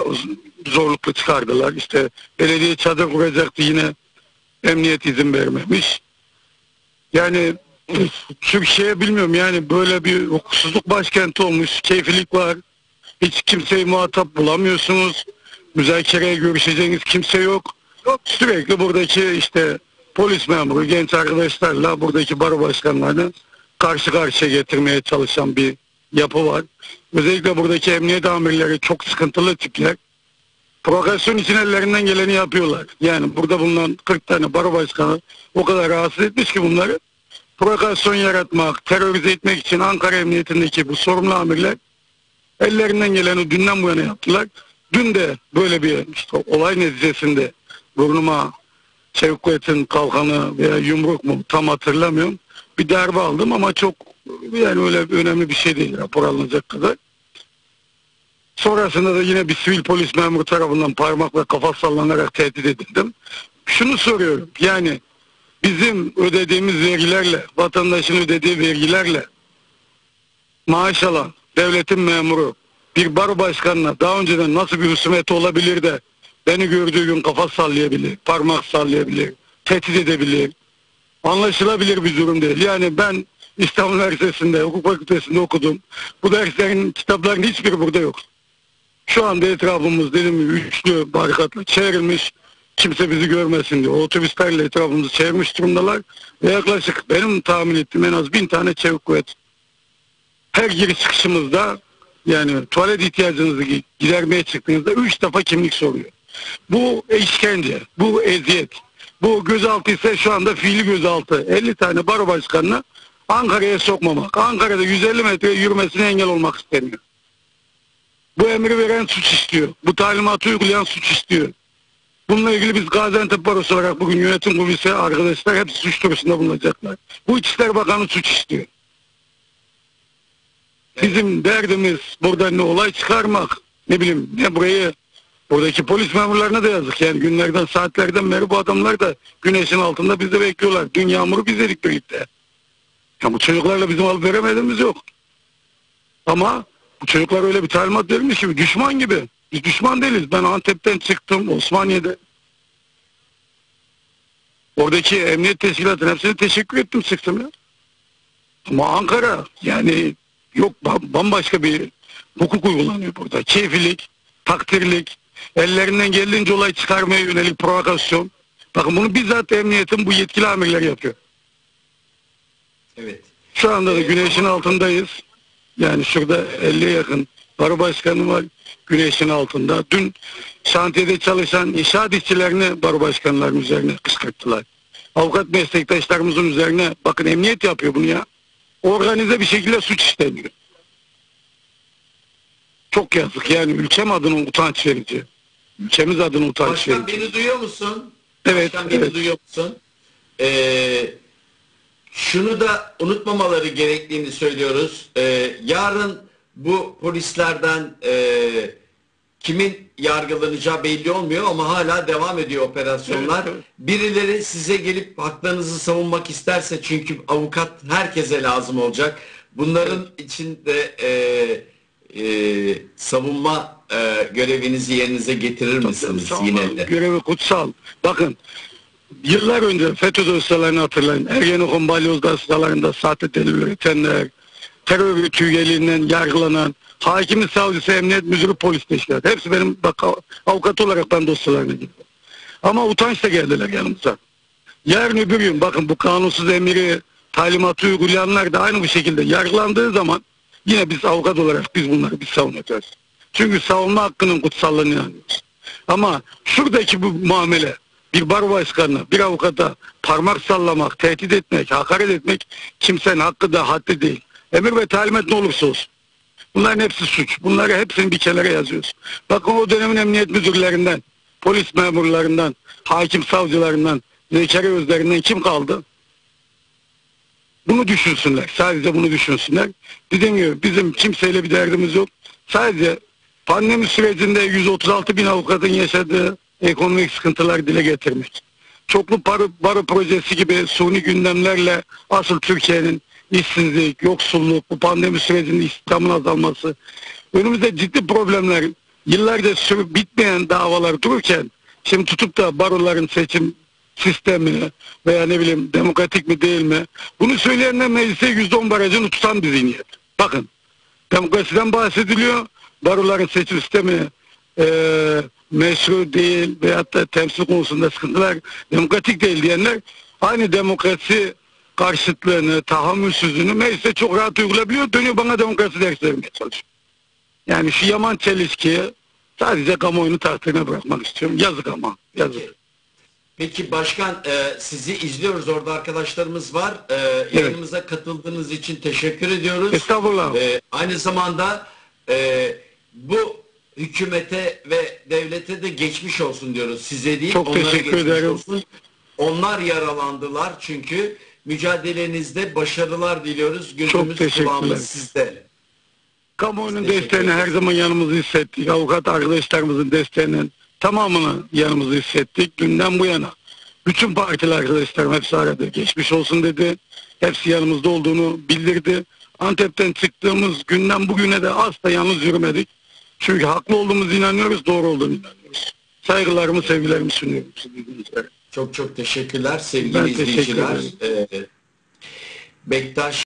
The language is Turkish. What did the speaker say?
zorlukla çıkardılar. İşte belediye çadır kuracaktı, yine emniyet izin vermemiş. Yani Türkiye bilmiyorum, yani böyle bir hukuksuzluk başkenti olmuş, keyfilik var. Hiç kimseyi muhatap bulamıyorsunuz. Müzakereye görüşeceğiniz kimse yok. Sürekli buradaki işte polis memuru, genç arkadaşlarla buradaki baro başkanlarını karşı karşıya getirmeye çalışan bir yapı var. Özellikle buradaki emniyet amirleri çok sıkıntılı tipler. Provokasyon için ellerinden geleni yapıyorlar. Yani burada bulunan 40 tane baro başkanı o kadar rahatsız etmiş ki bunları. Provokasyon yaratmak, terörize etmek için Ankara Emniyetindeki bu sorumlu amirler ellerinden geleni dünden bu yana yaptılar. Dün de böyle bir işte olay neticesinde burnuma çevik kuvvetin kalkanı veya yumruk mu tam hatırlamıyorum, bir darbe aldım ama çok, yani öyle önemli bir şey değil, rapor alınacak kadar. Sonrasında da yine bir sivil polis memuru tarafından parmakla kafa sallanarak tehdit edildim. Şunu soruyorum, yani bizim ödediğimiz vergilerle, vatandaşın ödediği vergilerle maaş alan devletin memuru bir baro başkanına daha önceden nasıl bir husumet olabilir de beni gördüğü gün kafa sallayabilir, parmak sallayabilir, tehdit edebilir? Anlaşılabilir bir durum değil. Yani ben İstanbul Üniversitesi'nde, hukuk fakültesinde okudum. Bu derslerin, kitapların hiçbiri burada yok. Şu anda etrafımız dediğim gibi üçlü barikatla çevrilmiş. Kimse bizi görmesin diye. Otobüslerle etrafımızı çevirmiş durumdalar. Ve yaklaşık benim tahmin ettiğim en az 1000 tane çevik kuvvet. Her giriş çıkışımızda, yani tuvalet ihtiyacınızı gidermeye çıktığınızda 3 defa kimlik soruyor. Bu işkence, bu eziyet. Bu gözaltı ise şu anda fiili gözaltı. 50 tane baro başkanını Ankara'ya sokmamak. Ankara'da 150 metre yürümesine engel olmak isteniyor. Bu emri veren suç istiyor. Bu talimatı uygulayan suç istiyor. Bununla ilgili biz Gaziantep Barosu olarak bugün yönetim kurulu arkadaşlar hepsi suç duyurusunda bulunacaklar. Bu İçişleri Bakanı suç istiyor. Bizim derdimiz burada ne olay çıkarmak, ne bileyim, ne burayı, buradaki polis memurlarına da yazık. Yani günlerden, saatlerden beri bu adamlar da güneşin altında bizi bekliyorlar. Dün yağmuru biz dedik birlikte. Ya bu çocuklarla bizim alıp veremediğimiz yok. Ama bu çocuklar öyle bir talimat verilmiş gibi, düşman gibi. Biz düşman değiliz. Ben Antep'ten çıktım, Osmaniye'de. Oradaki emniyet teşkilatının hepsine teşekkür ettim, çıktım ya. Ama Ankara, yani yok, bambaşka bir hukuk uygulanıyor burada. Keyfilik, takdirlik, ellerinden geldiğince olay çıkarmaya yönelik provokasyon. Bakın bunu bizzat emniyetin bu yetkili amirleri yapıyor. Evet. Şu anda da güneşin altındayız. Yani şurada 50'ye yakın baro başkanı var güneşin altında. Dün şantiyede çalışan inşaat işçilerini baro başkanlarının üzerine kışkırttılar. Avukat meslektaşlarımızın üzerine, bakın emniyet yapıyor bunu ya. Organize bir şekilde suç işleniyor. Çok yazık, yani ülkem adına utanç verici. Ülkemiz adına utanç Başkan, verici. beni duyuyor musun? Evet. Başkan, beni duyuyor musun? Şunu da unutmamaları gerektiğini söylüyoruz. Yarın bu polislerden kimin yargılanacağı belli olmuyor ama hala devam ediyor operasyonlar. Evet, evet. Birileri size gelip haklarınızı savunmak isterse, çünkü avukat herkese lazım olacak. Bunların içinde savunma görevinizi yerinize getirir misiniz yine de? Görevi kutsal. Bakın, yıllar önce FETÖ dosyalarını hatırlayın. Ergenekon balyoz dosyalarında sahte delil üretenler, terör örgütü üyeliğinden yargılanan, hakimi, savcısı, emniyet müdürü, polis teşkilatı. Hepsi benim, bak, avukat olarak ben dosyalarına girdim. Ama utançla geldiler yanımıza. Yarın öbür gün bakın, bu kanunsuz emiri, talimatı uygulayanlar da aynı bu şekilde yargılandığı zaman yine biz avukat olarak biz bunları savunacağız. Çünkü savunma hakkının kutsallığına inanıyoruz. Ama şuradaki bu muamele, bir baro başkanına, bir avukata parmak sallamak, tehdit etmek, hakaret etmek kimsenin hakkı da haddi değil. Emir ve talimat ne olursa olsun. Bunların hepsi suç. Bunları hepsini bir kenara yazıyoruz. Bakın, o dönemin emniyet müdürlerinden, polis memurlarından, hakim savcılarından, Zekeriya Özlerinden kim kaldı? Bunu düşünsünler. Sadece bunu düşünsünler. Dediğim gibi bizim kimseyle bir derdimiz yok. Sadece pandemi sürecinde 136 bin avukatın yaşadığı ekonomik sıkıntılar dile getirmek. Çoklu baro projesi gibi suni gündemlerle asıl Türkiye'nin işsizlik, yoksulluk, bu pandemi sürecinde istihdamın azalması, önümüzde ciddi problemler, yıllarca sürüp bitmeyen davalar dururken şimdi tutup da baroların seçim sistemi veya ne bileyim demokratik mi değil mi? Bunu söyleyenler meclise %10 barajını tutan bir zihniyet. Bakın, demokrasiden bahsediliyor. Baroların seçim sistemi meşru değil veyahut da temsil konusunda sıkıntılar, demokratik değil diyenler aynı demokrasi karşıtlığını, tahammülsüzlüğünü mecliste çok rahat uygulayabiliyor. Dönüyor bana demokrasi dersi vermeye çalışıyor. Yani şu yaman çelişkiyi sadece kamuoyunu takdirine bırakmak istiyorum. Yazık ama. Yazık. Peki başkan, sizi izliyoruz, orada arkadaşlarımız var. Yayınımıza katıldığınız için teşekkür ediyoruz. Estağfurullah. Aynı zamanda bu hükümete ve devlete de geçmiş olsun diyoruz. Size değil, çok onlara teşekkür geçmiş ederim. olsun. Onlar yaralandılar çünkü mücadelenizde başarılar diliyoruz. Gözümüz kulağımız sizde. Kamuoyunun desteğini her zaman yanımızı hissettik. Avukat arkadaşlarımızın desteğinin tamamını yanımızı hissettik. Dünden bu yana bütün partili arkadaşlarım hepsi aradı. Geçmiş olsun dedi. Hepsi yanımızda olduğunu bildirdi. Antep'ten çıktığımız günden bugüne de asla yalnız yürümedik. Çünkü haklı olduğumuzu inanıyoruz, doğru olduğunu inanıyoruz. Saygılarımı, sevgilerimi sunuyorum. Çok çok teşekkürler sevgili izleyiciler. Bektaş